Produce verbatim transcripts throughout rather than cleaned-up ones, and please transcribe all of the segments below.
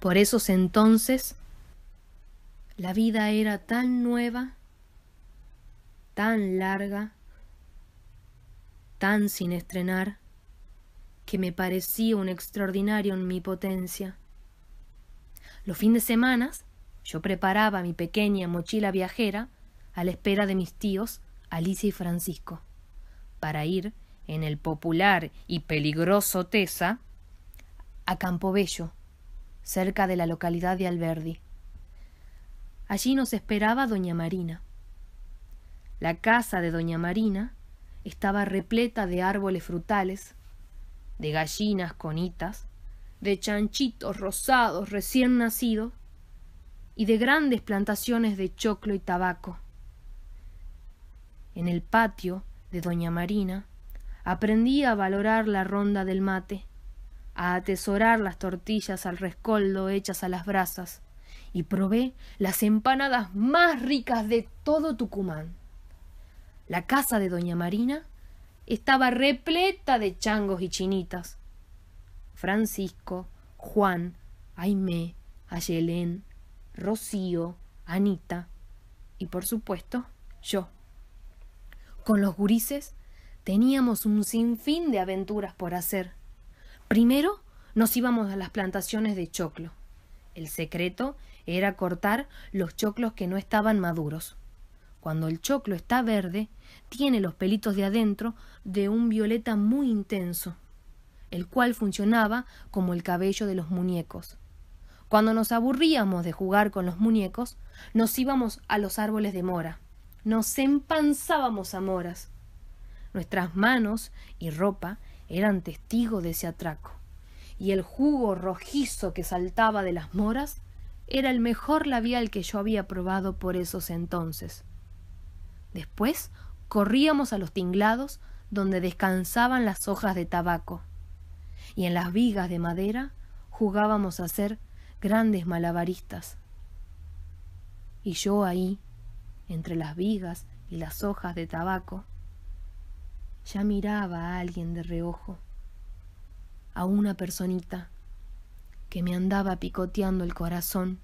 Por esos entonces la vida era tan nueva, tan larga, tan sin estrenar, que me parecía un extraordinario en mi potencia. Los fines de semana yo preparaba mi pequeña mochila viajera a la espera de mis tíos Alicia y Francisco, para ir en el popular y peligroso Tesa a Campobello, cerca de la localidad de Alberdi. Allí nos esperaba doña Marina. La casa de doña Marina estaba repleta de árboles frutales, de gallinas conitas, de chanchitos rosados recién nacidos y de grandes plantaciones de choclo y tabaco. En el patio de doña Marina aprendí a valorar la ronda del mate, a atesorar las tortillas al rescoldo hechas a las brasas, y probé las empanadas más ricas de todo Tucumán. La casa de doña Marina estaba repleta de changos y chinitas. Francisco, Juan, Aimé, Ayelén, Rocío, Anita y, por supuesto, yo. Con los gurises teníamos un sinfín de aventuras por hacer. Primero nos íbamos a las plantaciones de choclo. El secreto era cortar los choclos que no estaban maduros. Cuando el choclo está verde, tiene los pelitos de adentro de un violeta muy intenso, el cual funcionaba como el cabello de los muñecos. Cuando nos aburríamos de jugar con los muñecos, nos íbamos a los árboles de mora. Nos empanzábamos a moras. Nuestras manos y ropa eran testigos de ese atraco, y el jugo rojizo que saltaba de las moras era el mejor labial que yo había probado por esos entonces. Después corríamos a los tinglados donde descansaban las hojas de tabaco, y en las vigas de madera jugábamos a ser grandes malabaristas. Y yo ahí, entre las vigas y las hojas de tabaco, ya miraba a alguien de reojo, a una personita que me andaba picoteando el corazón.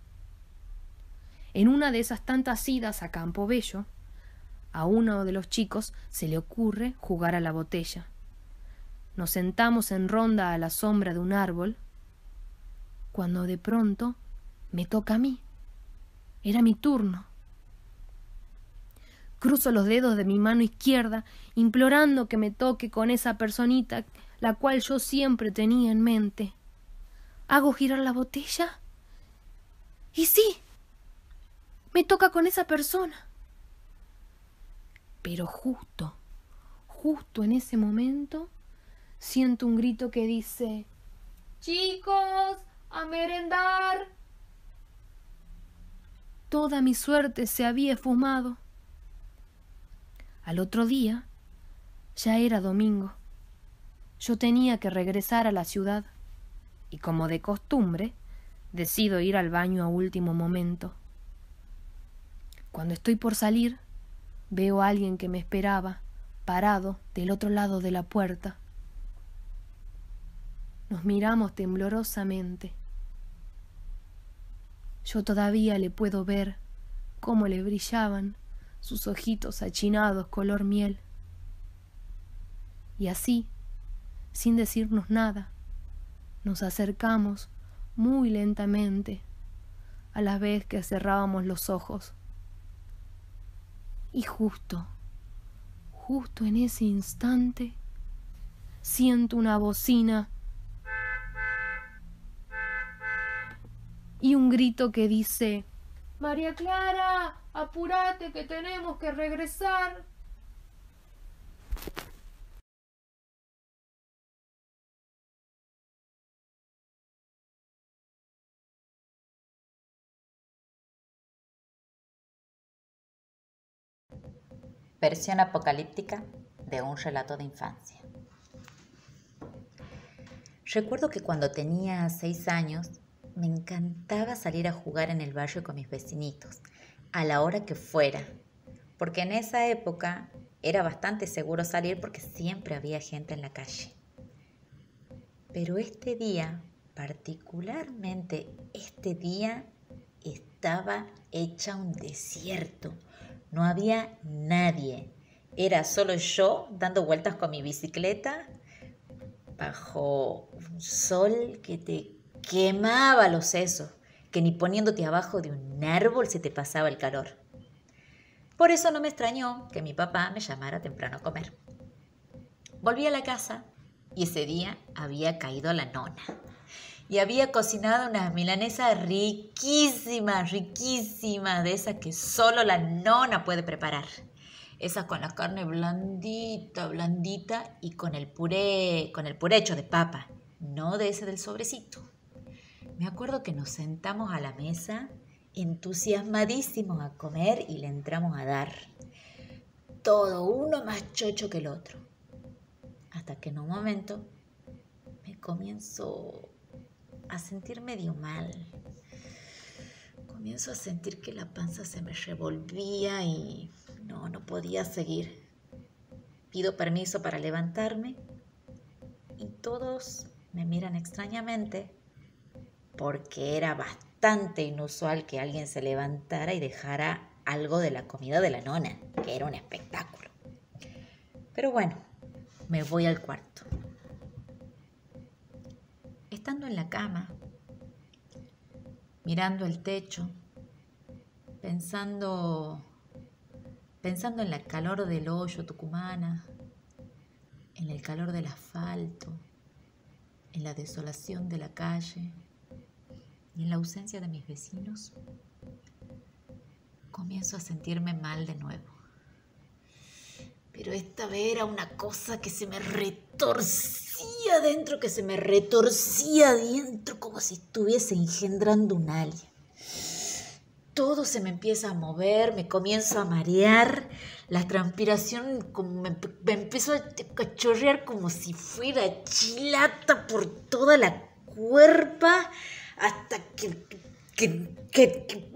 En una de esas tantas idas a Campobello, a uno de los chicos se le ocurre jugar a la botella. Nos sentamos en ronda a la sombra de un árbol, cuando de pronto me toca a mí. Era mi turno. Cruzo los dedos de mi mano izquierda, implorando que me toque con esa personita, la cual yo siempre tenía en mente. ¿Hago girar la botella? Y sí, me toca con esa persona. Pero justo, justo en ese momento, siento un grito que dice: ¡Chicos, a merendar! Toda mi suerte se había esfumado. Al otro día, ya era domingo. Yo tenía que regresar a la ciudad y, como de costumbre, decido ir al baño a último momento. Cuando estoy por salir, veo a alguien que me esperaba, parado del otro lado de la puerta. Nos miramos temblorosamente. Yo todavía le puedo ver cómo le brillaban sus ojitos achinados color miel. Y así, sin decirnos nada, nos acercamos muy lentamente, a la vez que cerrábamos los ojos. Y justo, justo en ese instante, siento una bocina y un grito que dice: ¡María Clara, apúrate que tenemos que regresar! Versión apocalíptica de un relato de infancia. Recuerdo que cuando tenía seis años me encantaba salir a jugar en el barrio con mis vecinitos, a la hora que fuera, porque en esa época era bastante seguro salir porque siempre había gente en la calle. Pero este día particularmente este día estaba hecha un desierto. No había nadie. Era solo yo dando vueltas con mi bicicleta bajo un sol que te quemaba los sesos, que ni poniéndote abajo de un árbol se te pasaba el calor. Por eso no me extrañó que mi papá me llamara temprano a comer. Volví a la casa y ese día había caído la nona. Y había cocinado unas milanesas riquísimas, riquísimas, de esas que solo la nona puede preparar. Esas con la carne blandita, blandita y con el puré, con el puré hecho de papa, no de ese del sobrecito. Me acuerdo que nos sentamos a la mesa, entusiasmadísimos a comer y le entramos a dar. Todo uno más chocho que el otro. Hasta que en un momento me comienzo a sentir medio mal. Comienzo a sentir que la panza se me revolvía y no, no podía seguir. Pido permiso para levantarme y todos me miran extrañamente porque era bastante inusual que alguien se levantara y dejara algo de la comida de la nona, que era un espectáculo. Pero bueno, me voy al cuarto. Estando en la cama, mirando el techo, pensando, pensando en el calor del hoyo tucumana, en el calor del asfalto, en la desolación de la calle y en la ausencia de mis vecinos, comienzo a sentirme mal de nuevo. Pero esta vez era una cosa que se me retorcía adentro, que se me retorcía adentro como si estuviese engendrando un alien. Todo se me empieza a mover, me comienzo a marear, la transpiración como me, me empezó a cachorrear como si fuera chilata por toda la cuerpa, hasta que, que, que, que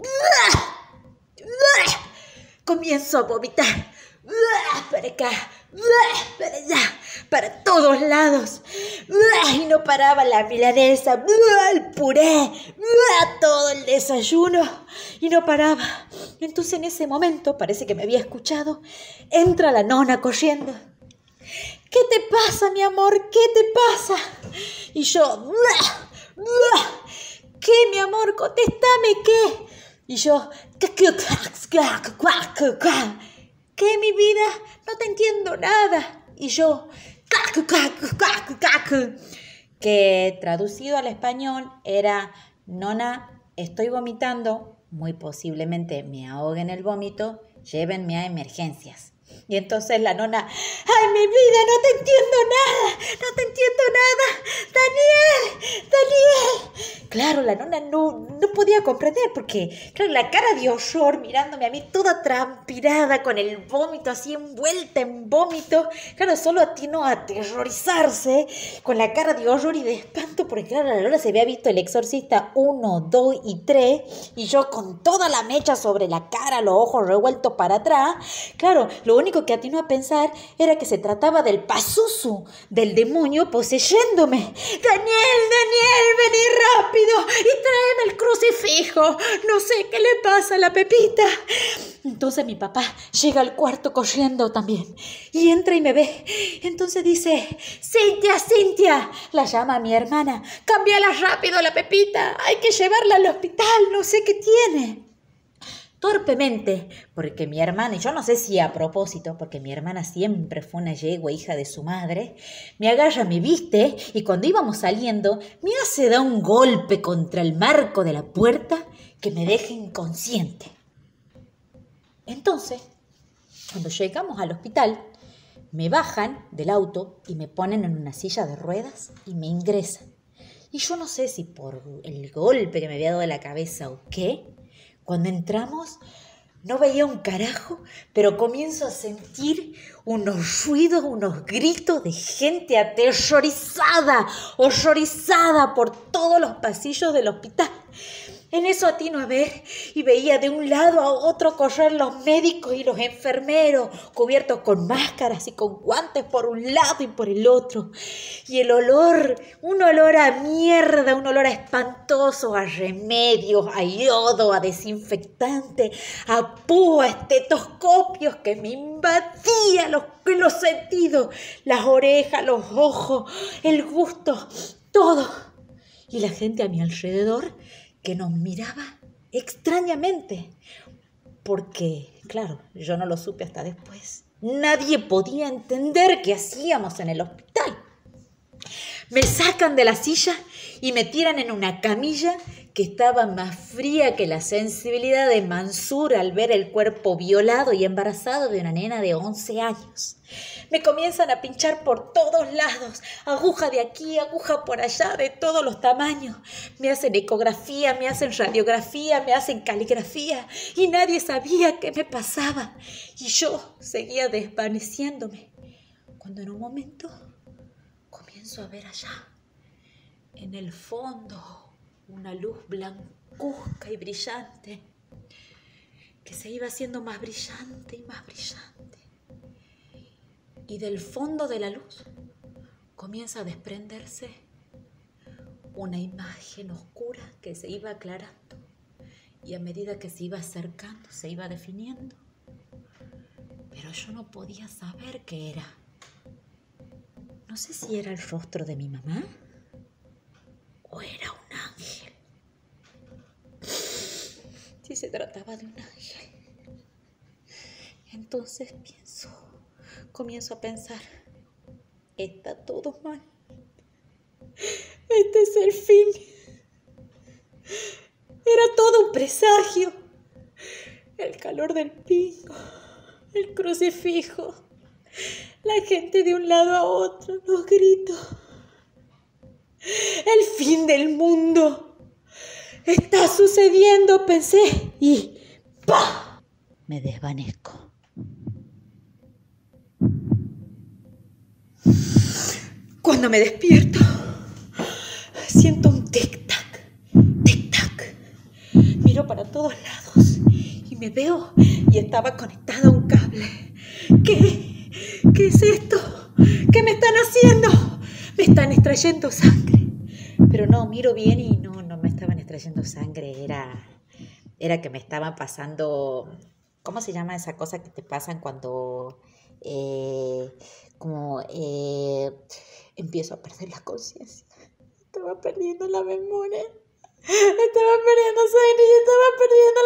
comienzo a vomitar. Para acá, para allá, para todos lados. Y no paraba la milanesa, el puré, todo el desayuno. Y no paraba. Entonces en ese momento, parece que me había escuchado, entra la nona corriendo. ¿Qué te pasa, mi amor? ¿Qué te pasa? Y yo, ¿qué, mi amor? Contéstame, ¿qué? Y yo, ¿qué, mi vida? No te entiendo nada. Y yo, que traducido al español era, nona, estoy vomitando, muy posiblemente me ahogue en el vómito, llévenme a emergencias. Y entonces la nona, ¡ay, mi vida, no te entiendo nada! ¡No te entiendo nada! ¡Daniel! ¡Daniel! Claro, la nona no, no podía comprender porque, claro, la cara de horror mirándome a mí toda transpirada con el vómito así envuelta en vómito. Claro, solo atinó a aterrorizarse con la cara de horror y de espanto porque, claro, la nona se había visto El Exorcista uno, dos y tres y yo con toda la mecha sobre la cara, los ojos revueltos para atrás. Claro, lo único que atinó a pensar era que se trataba del Pazuzu, del demonio poseyéndome. ¡Daniel, Daniel, vení rápido y tráeme el crucifijo! No sé qué le pasa a la Pepita. Entonces mi papá llega al cuarto corriendo también y entra y me ve. Entonces dice, Cintia, Cintia, la llama a mi hermana. Cámbiala rápido a la Pepita, hay que llevarla al hospital, no sé qué tiene. Torpemente, porque mi hermana, y yo no sé si a propósito, porque mi hermana siempre fue una yegua hija de su madre, me agarra, me viste, y cuando íbamos saliendo, me hace dar un golpe contra el marco de la puerta que me deja inconsciente. Entonces, cuando llegamos al hospital, me bajan del auto y me ponen en una silla de ruedas y me ingresan. Y yo no sé si por el golpe que me había dado de la cabeza o qué, cuando entramos, no veía un carajo, pero comienzo a sentir unos ruidos, unos gritos de gente aterrorizada, horrorizada por todos los pasillos del hospital. En eso atino a ver y veía de un lado a otro correr los médicos y los enfermeros, cubiertos con máscaras y con guantes por un lado y por el otro. Y el olor, un olor a mierda, un olor a espantoso, a remedios, a yodo, a desinfectante, a púa, a estetoscopios que me invadía los, los sentidos, las orejas, los ojos, el gusto, todo. Y la gente a mi alrededor que nos miraba extrañamente, porque, claro, yo no lo supe hasta después. Nadie podía entender qué hacíamos en el hospital. Me sacan de la silla y me tiran en una camilla que estaba más fría que la sensibilidad de Mansur al ver el cuerpo violado y embarazado de una nena de once años. Me comienzan a pinchar por todos lados, aguja de aquí, aguja por allá, de todos los tamaños. Me hacen ecografía, me hacen radiografía, me hacen caligrafía y nadie sabía qué me pasaba. Y yo seguía desvaneciéndome, cuando en un momento comienzo a ver allá, en el fondo, una luz blancuzca y brillante, que se iba haciendo más brillante y más brillante. Y del fondo de la luz comienza a desprenderse una imagen oscura que se iba aclarando y a medida que se iba acercando se iba definiendo. Pero yo no podía saber qué era. No sé si era el rostro de mi mamá o era un ángel. Si se trataba de un ángel, entonces pienso, comienzo a pensar, está todo mal. Este es el fin. Era todo un presagio. El calor del pingo, el crucifijo, la gente de un lado a otro, los gritos. El fin del mundo. Está sucediendo, pensé, y ¡pah! Me desvanezco. Cuando me despierto, siento un tic-tac, tic-tac. Miro para todos lados y me veo y estaba conectada a un cable. ¿Qué? ¿Qué es esto? ¿Qué me están haciendo? Me están extrayendo sangre. Pero no, miro bien y no, no me estaban extrayendo sangre. Era, era que me estaban pasando... ¿Cómo se llama esa cosa que te pasan cuando... Eh, como... Eh, empiezo a perder la conciencia. Estaba perdiendo la memoria. Estaba perdiendo sangre y estaba perdiendo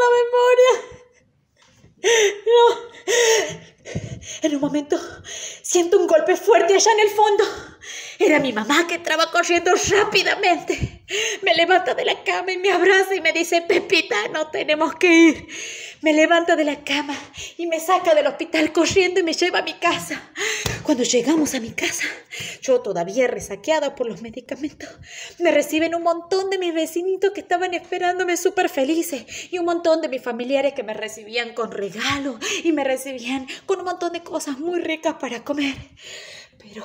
la memoria. No. En un momento siento un golpe fuerte allá en el fondo. Era mi mamá que entraba corriendo rápidamente. Me levanta de la cama y me abraza y me dice, Pepita, no tenemos que ir. Me levanta de la cama y me saca del hospital corriendo y me lleva a mi casa. Cuando llegamos a mi casa, yo todavía resaqueada por los medicamentos, me reciben un montón de mis vecinitos que estaban esperándome súper felices y un montón de mis familiares que me recibían con regalos y me recibían con un montón de cosas muy ricas para comer. Pero...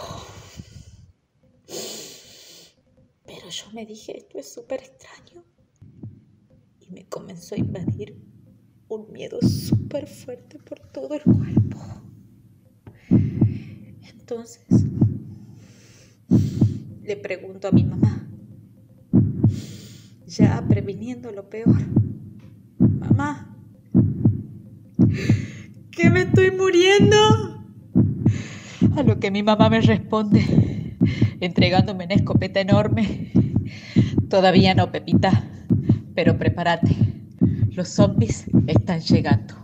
Pero yo me dije, esto es súper extraño. Y me comenzó a invadir un miedo súper fuerte por todo el cuerpo. Entonces, le pregunto a mi mamá, ya previniendo lo peor, mamá, ¿que me estoy muriendo? A lo que mi mamá me responde, entregándome una escopeta enorme, todavía no, Pepita, pero prepárate, los zombies están llegando.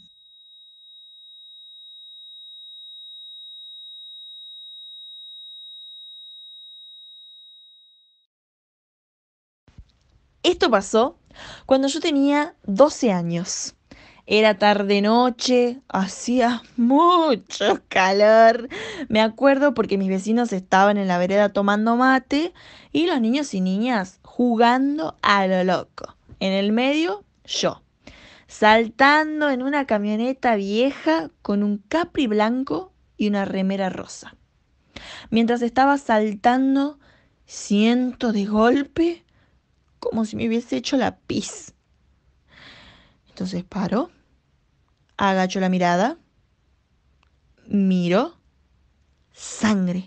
Esto pasó cuando yo tenía doce años. Era tarde-noche, hacía mucho calor. Me acuerdo porque mis vecinos estaban en la vereda tomando mate y los niños y niñas jugando a lo loco. En el medio, yo, saltando en una camioneta vieja con un capri blanco y una remera rosa. Mientras estaba saltando, siento de golpe como si me hubiese hecho la pis. Entonces paro, agacho la mirada, miro, sangre.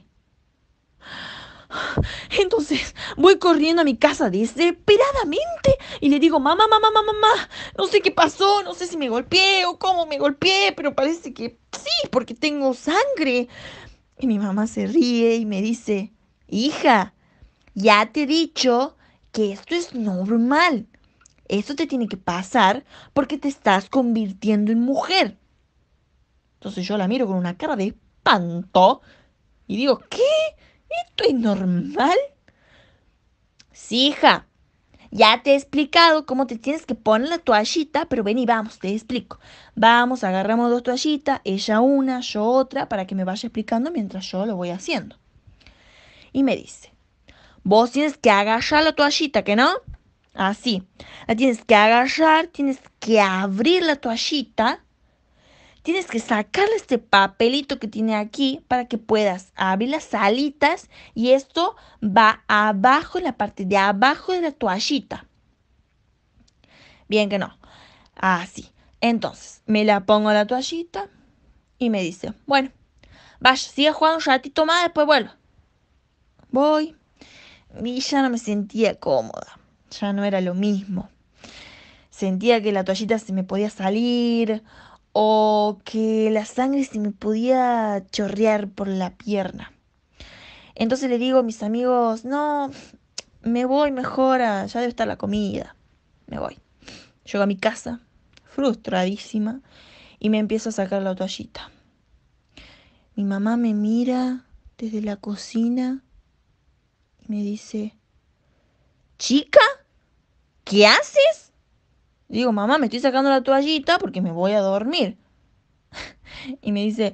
Entonces voy corriendo a mi casa desesperadamente y le digo, mamá, mamá, mamá, mamá, no sé qué pasó, no sé si me golpeé o cómo me golpeé, pero parece que sí, porque tengo sangre. Y mi mamá se ríe y me dice, hija, ya te he dicho que esto es normal. Esto te tiene que pasar porque te estás convirtiendo en mujer. Entonces yo la miro con una cara de espanto y digo, ¿qué? ¿Esto es normal? Sí, hija, ya te he explicado cómo te tienes que poner la toallita, pero ven y vamos, te explico. Vamos, agarramos dos toallitas, ella una, yo otra, para que me vaya explicando mientras yo lo voy haciendo. Y me dice, vos tienes que agarrar la toallita, ¿que no? Así, la tienes que agarrar, tienes que abrir la toallita, tienes que sacarle este papelito que tiene aquí para que puedas abrir las alitas y esto va abajo, en la parte de abajo de la toallita. Bien que no. Así. Entonces, me la pongo a la toallita y me dice, bueno, vaya, siga jugando un ratito más, después vuelvo. Voy. Y ya no me sentía cómoda. Ya no era lo mismo. Sentía que la toallita se me podía salir o que la sangre se me podía chorrear por la pierna. Entonces le digo a mis amigos, no, me voy mejor, a, ya debe estar la comida. Me voy. Llego a mi casa, frustradísima, y me empiezo a sacar la toallita. Mi mamá me mira desde la cocina y me dice, chica, ¿qué haces? Digo, mamá, me estoy sacando la toallita porque me voy a dormir. Y me dice,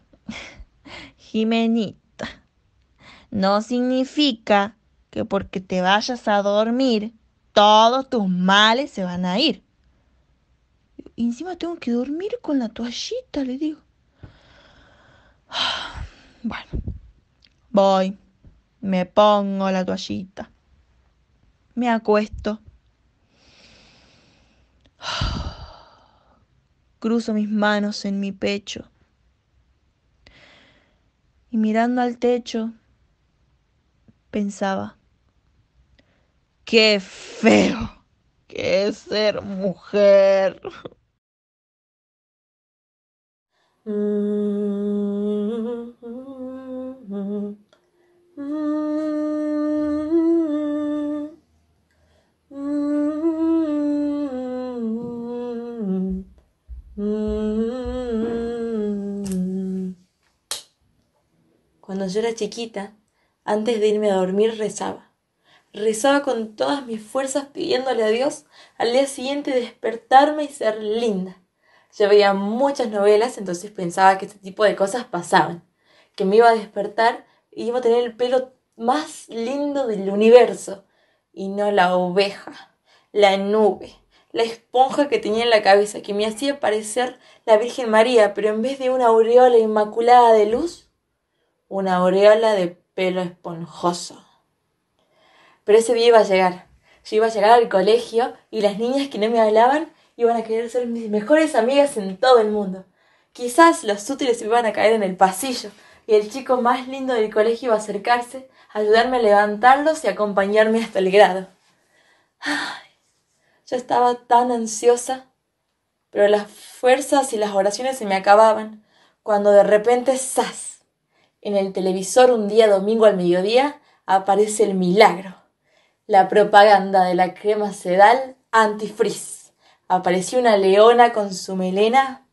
Jimenita, no significa que porque te vayas a dormir, todos tus males se van a ir. Y encima tengo que dormir con la toallita, le digo. Bueno, voy, me pongo la toallita, me acuesto, cruzo mis manos en mi pecho y mirando al techo pensaba, qué feo que es ser mujer. Cuando yo era chiquita, antes de irme a dormir rezaba. Rezaba con todas mis fuerzas pidiéndole a Dios al día siguiente despertarme y ser linda. Yo veía muchas novelas, entonces pensaba que este tipo de cosas pasaban. Que me iba a despertar y iba a tener el pelo más lindo del universo. Y no la oveja, la nube, la esponja que tenía en la cabeza, que me hacía parecer la Virgen María, pero en vez de una aureola inmaculada de luz, una aureola de pelo esponjoso. Pero ese día iba a llegar. Yo iba a llegar al colegio y las niñas que no me hablaban iban a querer ser mis mejores amigas en todo el mundo. Quizás los útiles se iban a caer en el pasillo y el chico más lindo del colegio iba a acercarse, a ayudarme a levantarlos y a acompañarme hasta el grado. Ay, yo estaba tan ansiosa, pero las fuerzas y las oraciones se me acababan cuando de repente ¡zas! En el televisor un día domingo al mediodía aparece el milagro. La propaganda de la crema Sedal antifrizz. Apareció una leona con su melena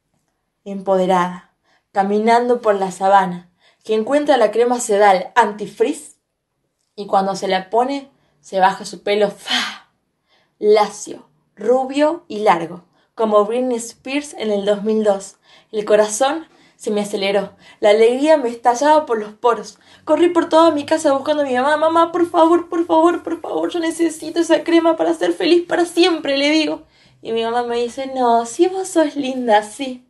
empoderada, caminando por la sabana, que encuentra la crema Sedal antifrizz y cuando se la pone se baja su pelo ¡fa! Lacio, rubio y largo, como Britney Spears en el dos mil dos. El corazón se me aceleró, la alegría me estallaba por los poros. Corrí por toda mi casa buscando a mi mamá. Mamá, por favor, por favor, por favor, yo necesito esa crema para ser feliz para siempre, le digo. Y mi mamá me dice, no, si vos sos linda, sí.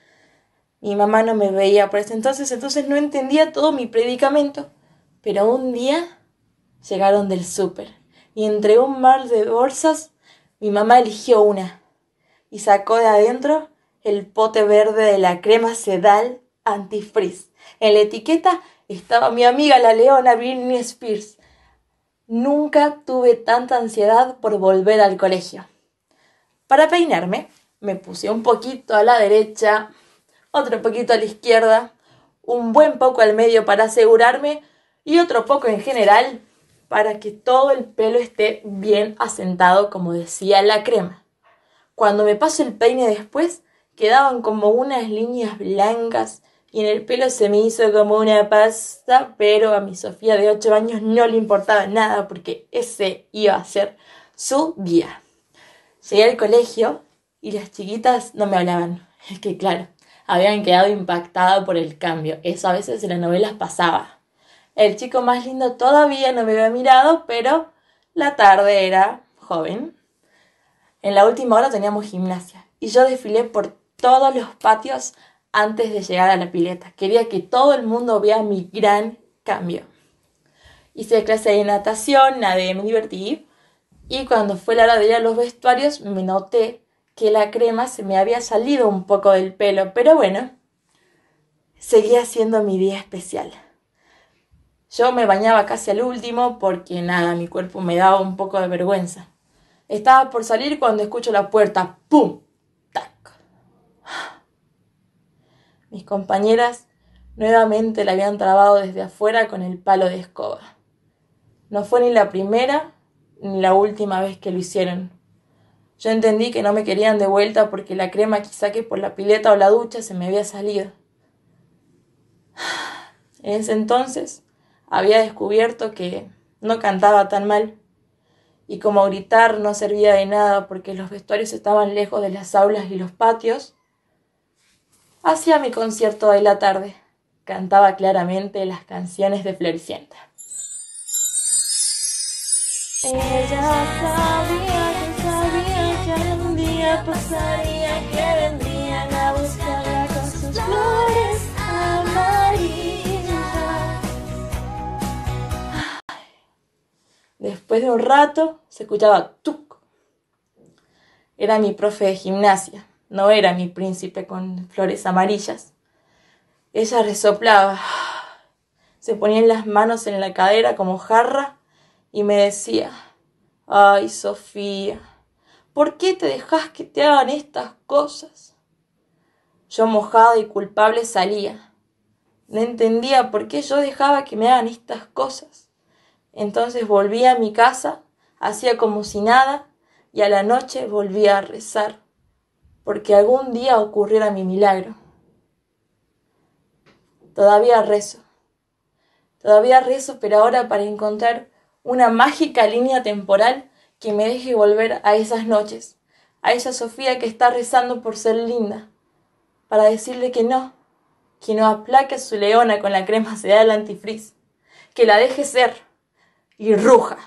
Mi mamá no me veía por ese entonces, entonces no entendía todo mi predicamento. Pero un día llegaron del súper y entre un mar de bolsas mi mamá eligió una y sacó de adentro el pote verde de la crema Sedal Antifreeze. En la etiqueta estaba mi amiga la leona Britney Spears. Nunca tuve tanta ansiedad por volver al colegio. Para peinarme, me puse un poquito a la derecha, otro poquito a la izquierda, un buen poco al medio para asegurarme y otro poco en general para que todo el pelo esté bien asentado, como decía la crema. Cuando me paso el peine después, quedaban como unas líneas blancas y en el pelo se me hizo como una pasta, pero a mi Sofía de ocho años no le importaba nada porque ese iba a ser su día. Llegué al colegio y las chiquitas no me hablaban. Es que claro, habían quedado impactadas por el cambio. Eso a veces en las novelas pasaba. El chico más lindo todavía no me había mirado, pero la tarde era joven. En la última hora teníamos gimnasia y yo desfilé por todos los patios antes de llegar a la pileta. Quería que todo el mundo vea mi gran cambio. Hice clase de natación, nadé, me divertí. Y cuando fue la hora de ir a los vestuarios, me noté que la crema se me había salido un poco del pelo. Pero bueno, seguía siendo mi día especial. Yo me bañaba casi al último porque nada, mi cuerpo me daba un poco de vergüenza. Estaba por salir cuando escucho la puerta. ¡Pum! ¡Tac! Mis compañeras nuevamente la habían trabado desde afuera con el palo de escoba. No fue ni la primera ni la última vez que lo hicieron. Yo entendí que no me querían de vuelta porque la crema que saqué por la pileta o la ducha se me había salido. En ese entonces había descubierto que no cantaba tan mal y como gritar no servía de nada porque los vestuarios estaban lejos de las aulas y los patios, hacía mi concierto de la tarde. Cantaba claramente las canciones de Floricienta. Ella sabía que sabía que algún día pasaría, que vendrían a buscarla con sus flores amarillas. Después de un rato se escuchaba tuc. Era mi profe de gimnasia, no era mi príncipe con flores amarillas. Ella resoplaba, se ponía las manos en la cadera como jarra y me decía: ay, Sofía, ¿por qué te dejas que te hagan estas cosas? Yo mojada y culpable salía. No entendía por qué yo dejaba que me hagan estas cosas. Entonces volvía a mi casa, hacía como si nada y a la noche volvía a rezar, porque algún día ocurriera mi milagro. Todavía rezo, todavía rezo, pero ahora para encontrar una mágica línea temporal que me deje volver a esas noches, a esa Sofía que está rezando por ser linda, para decirle que no, que no aplaque a su leona con la crema Sedal Antifreeze, que la deje ser y ruja.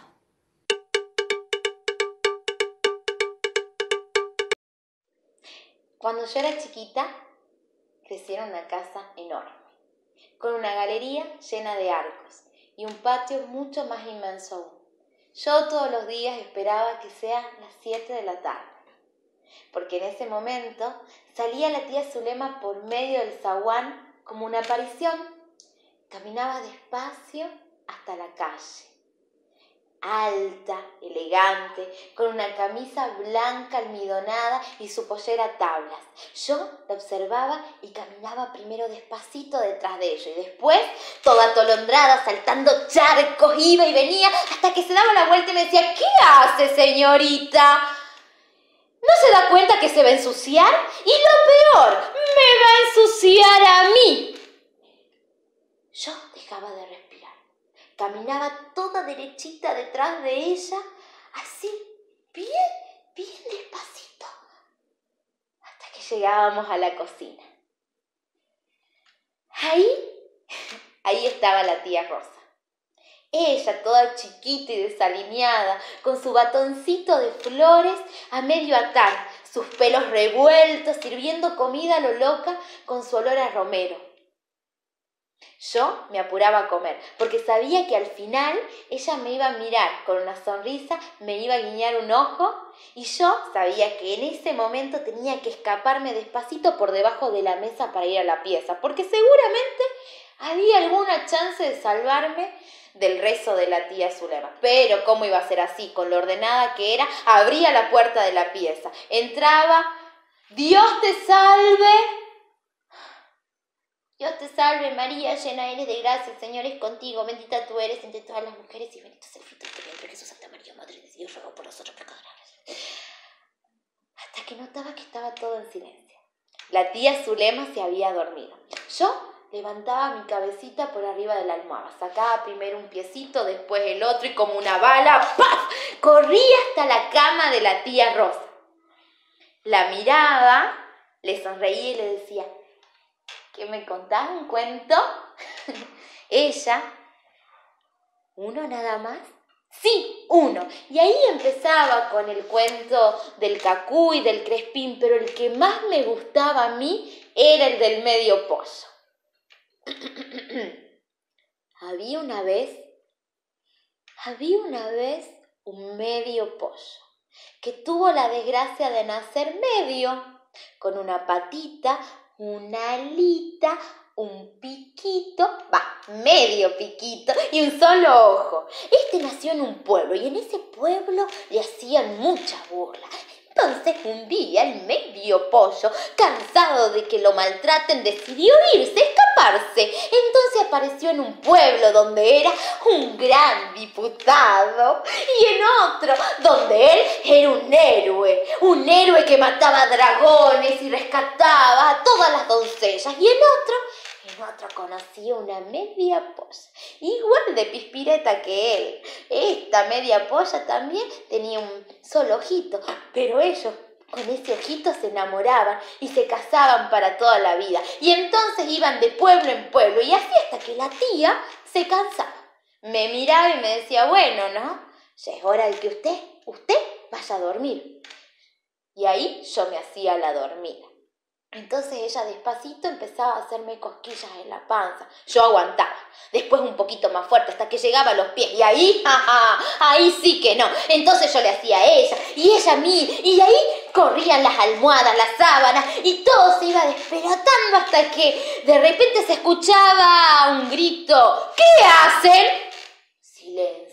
Cuando yo era chiquita, crecí en una casa enorme, con una galería llena de arcos y un patio mucho más inmenso aún. Yo todos los días esperaba que sean las siete de la tarde, porque en ese momento salía la tía Zulema por medio del zaguán como una aparición. Caminaba despacio hasta la calle, alta, elegante, con una camisa blanca almidonada y su pollera a tablas. Yo la observaba y caminaba primero despacito detrás de ella y después, toda atolondrada, saltando charcos, iba y venía hasta que se daba la vuelta y me decía: ¿qué hace, señorita? ¿No se da cuenta que se va a ensuciar? Y lo peor, me va a ensuciar a mí. Yo dejaba de respirar. Caminaba toda derechita detrás de ella, así, bien, bien despacito, hasta que llegábamos a la cocina. Ahí, ahí estaba la tía Rosa. Ella, toda chiquita y desalineada, con su batoncito de flores a medio atar, sus pelos revueltos, sirviendo comida a lo loca con su olor a romero. Yo me apuraba a comer, porque sabía que al final ella me iba a mirar con una sonrisa, me iba a guiñar un ojo, y yo sabía que en ese momento tenía que escaparme despacito por debajo de la mesa para ir a la pieza, porque seguramente había alguna chance de salvarme del rezo de la tía Zulema. Pero ¿cómo iba a ser así? Con lo ordenada que era, abría la puerta de la pieza, entraba, Dios te salve. Dios te salve María, llena eres de gracia, el Señor es contigo, bendita tú eres entre todas las mujeres y bendito es el fruto de tu vientre, Jesús. Santa María, Madre de Dios, ruega por nosotros pecadores. Hasta que notaba que estaba todo en silencio. La tía Zulema se había dormido. Yo levantaba mi cabecita por arriba de la almohada, sacaba primero un piecito, después el otro y como una bala, ¡paf!, corría hasta la cama de la tía Rosa. La miraba, le sonreía y le decía, ¿que me contás un cuento? Ella, ¿uno nada más? Sí, uno. Y ahí empezaba con el cuento del Cacú y del Crespín, pero el que más me gustaba a mí era el del medio pollo. Había una vez, había una vez un medio pollo que tuvo la desgracia de nacer medio, con una patita, una alita, un piquito, va, medio piquito y un solo ojo. Este nació en un pueblo y en ese pueblo le hacían mucha burla. Entonces un día el medio pollo, cansado de que lo maltraten, decidió irse, escaparse. Entonces apareció en un pueblo donde era un gran diputado y en otro donde él era un héroe, un héroe que mataba dragones y rescataba a todas las doncellas. Y en otro, en otro conocía una media polla, igual de pispireta que él. Esta media polla también tenía un solo ojito, pero ellos con ese ojito se enamoraban y se casaban para toda la vida. Y entonces iban de pueblo en pueblo y así hasta que la tía se cansaba. Me miraba y me decía, bueno, ¿no? Ya es hora de que usted, usted vaya a dormir. Y ahí yo me hacía la dormida. Entonces ella despacito empezaba a hacerme cosquillas en la panza. Yo aguantaba, después un poquito más fuerte hasta que llegaba a los pies. Y ahí, jaja, ahí sí que no. Entonces yo le hacía a ella y ella a mí. Y ahí corrían las almohadas, las sábanas y todo se iba desperatando hasta que de repente se escuchaba un grito. ¿Qué hacen? Silencio.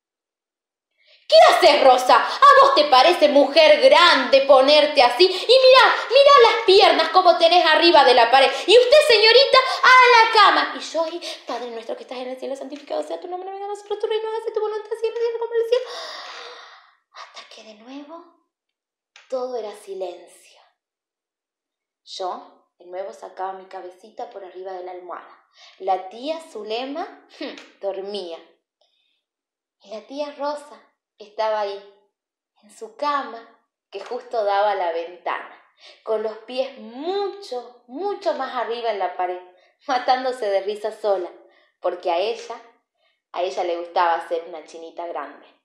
¿Qué haces, Rosa? ¿A vos te parece, mujer grande, ponerte así? Y mirá, mirá las piernas como tenés arriba de la pared. Y usted, señorita, a la cama. Y yo ahí, Padre nuestro que estás en el cielo, santificado sea tu nombre, venga a nosotros tu reino, hágase tu voluntad, así en la tierra como en el cielo. Hasta que de nuevo todo era silencio. Yo de nuevo sacaba mi cabecita por arriba de la almohada. La tía Zulema dormía. Y la tía Rosa estaba ahí, en su cama, que justo daba a la ventana, con los pies mucho, mucho más arriba en la pared, matándose de risa sola, porque a ella, a ella le gustaba ser una chinita grande.